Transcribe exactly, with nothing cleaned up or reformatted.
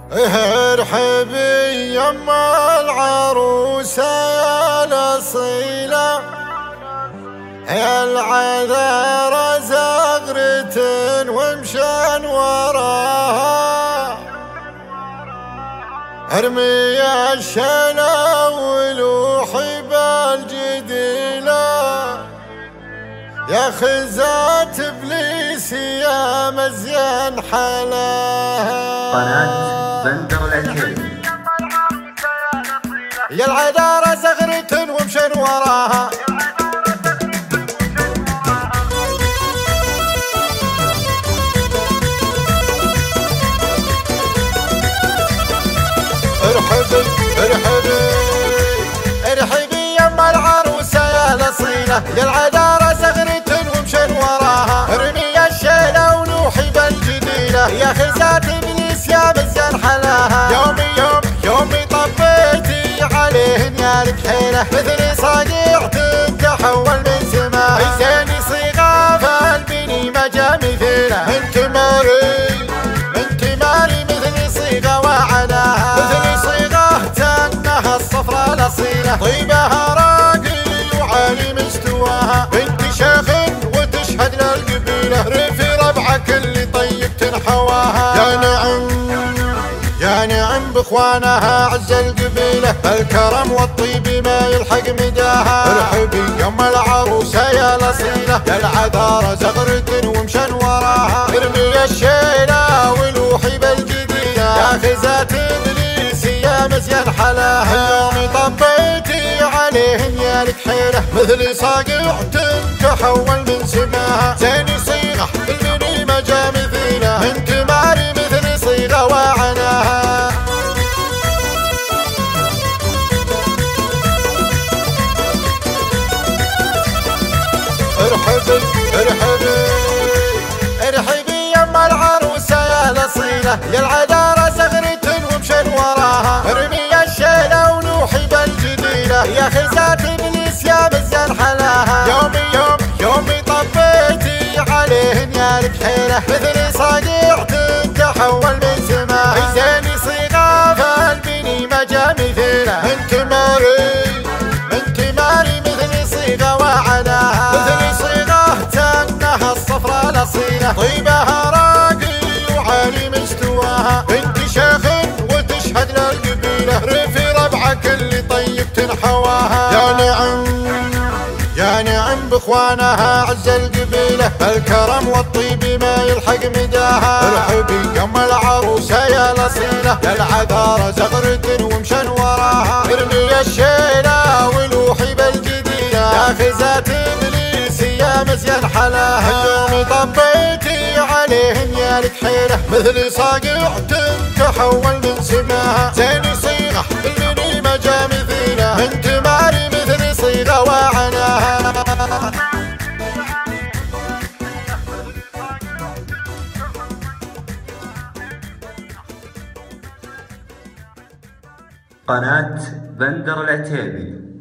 ارحبي يما العروسة يا الأصيلة، يا العذارى زغرة ومشان وراها، ارمي الشلا ولوحي بالجديلة، يا خزات ابليس يا مزيان حلاها. قناة بندر العتيبي. يا العذارى زغرة ومشان وراها، ارحبي ارحبي ارحبي يما العروسة يا الأصيلة، يا العذارى زغرة ومشان وراها، ارمي الشيلة ونوحي بالجديلة، يا خزات ابليس يا مزيان حلاها. يومي يوم يومي طبيتي عليهن يا لك حيلة، مثل صقيع تتحول من سماء، زيني صيغة فالبني ما جا مثيلة، انت ماري انت ماري مثل صيغة وعناها، مثل صيغة تنها الصفرة الأصيلة، طيبها راقي وعالي مستواها، بنت شيخ وتشهد للقبيلة، رفي ربعك اللي طيب تنحواها. يا نعم يا نعم باخوانها عز القبيلة، الكرم والطيب ما يلحق مداها، ارحبي يما العروسة يا الأصيلة، يا العذارى زغرة ومشان وراها، ارمي الشيلة ولوحي بالجديلة، يا خزات ابليس يا مزيان حلاها. يومي طبيتي عليهن يا لك حيلة، مثل صقيع تتحول من سماها، زيني صيغة البني ما جا مثيلة، انت ماري مثل صيغة وعناها. ارحبي ارحبي ارحبي يما العروسة يا الأصيلة، يا العذارى زغرة ومشان وراها، ارمي الشيلة ونوحي بالجديلة، يا خزات ابليس يا مزيان حلاها. يومي يوم يومي طبيتي عليهن يا لك حيلة، مثل صقيع تتحول من سماء، زيني صيغة فالبني ما جا مثيلة، انت ماري انت ماري مثل صيغة وعناها، مثل صيغة تنها الصفرة الأصيلة، طيبها راقي وعالي مستواها، بنت شيخ وتشهد للقبيلة، رفي ربعك اللي طيب تنحواها. يا نعم يا نعم باخوانها عز القبيلة، الكرم والطيب ما يلحق مداها، ارحبي يما العروسة يا الأصيلة، يا العذارى زغرة ومشان وراها، ارمي الشيلة ولوحي بالجديلة، يا خزات ابليس يا مزيان حلاها. يومي طبيتي عليهن يا لك حيلة، مثل صقيع تتحول من سماها، زيني صيغة البني ما جا مثيلة، انت ماري مثل صيغة وعناها. قناة بندر العتيبي.